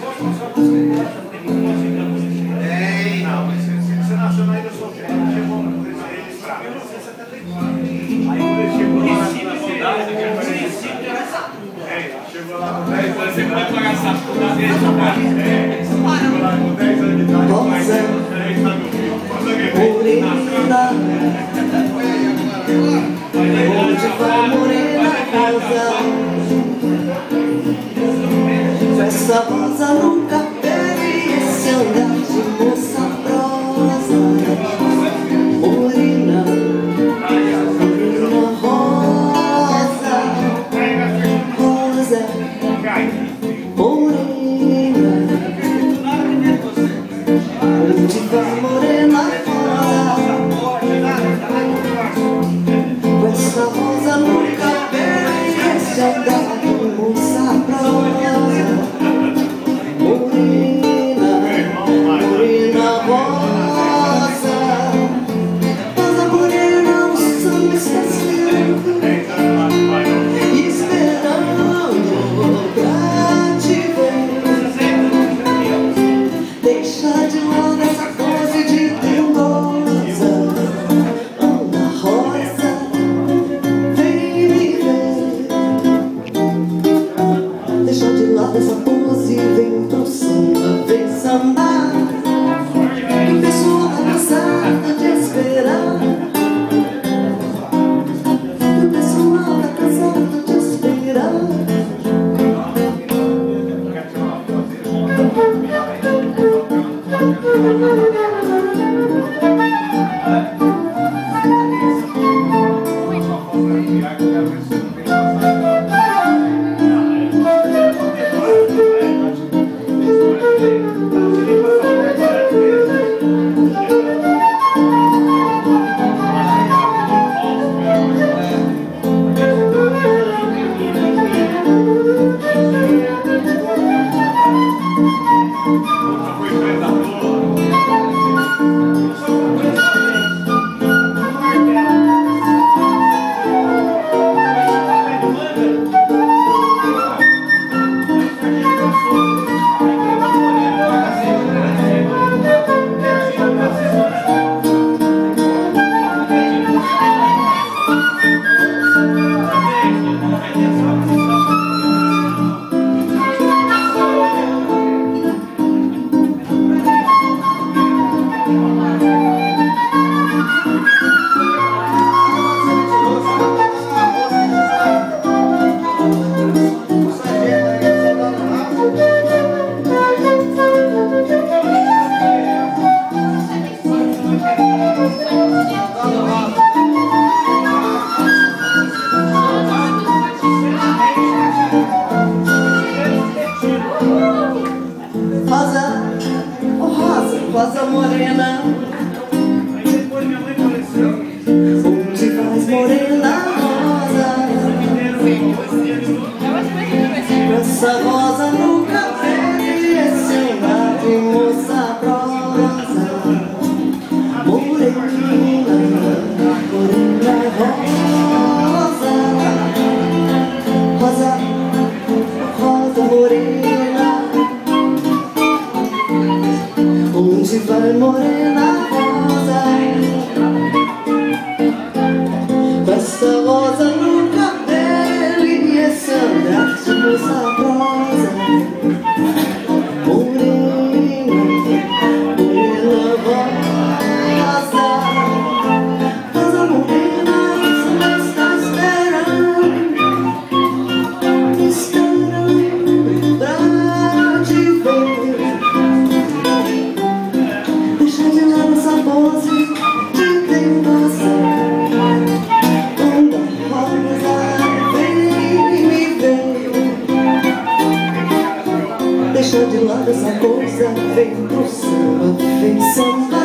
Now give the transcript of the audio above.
Não, mas você nasceu na Ilha Solteira, chegou no registrar. Eu não sei se até tem. Aí quando ele chegou lá na cidade, chegou lá com 10 anos, você vai pagar essa puta dele, cara. Chegou lá com 10 anos de idade, mas ele está no Rio. Dorival Morena Festa rosa nunca teve esse andar de moça prosa. Morena, morena rosa, rosa, morena. Dorival Morena Festa rosa nunca teve esse andar de moça prosa. Morena, morena rosa, rosa morena, o sol está esquecendo, esperando pra te ver. Deixa de lado essa pose de teimosa, Ana Rosa, vem me ver. Deixa de lado essa pose, vem pro samba, vem sambar. Que pessoa cansada de esperar. Que pessoa cansada de esperar. Rosa morena, onde vais morena rosa? Essa rosa nunca teve esse andar de moça prosa. Morena, morena rosa, rosa, rosa morena. Onde vai morena rosa? Essa rosa nunca teve esse andar de moça prosa. Morena, morena rosa, rosa morena, você está esperando, esperando pra te ver. Deixa de lado essa pose de teimosa, Ana Rosa, vem me ver. Deixa de lado essa coisa, vem pro samba, vem sambar.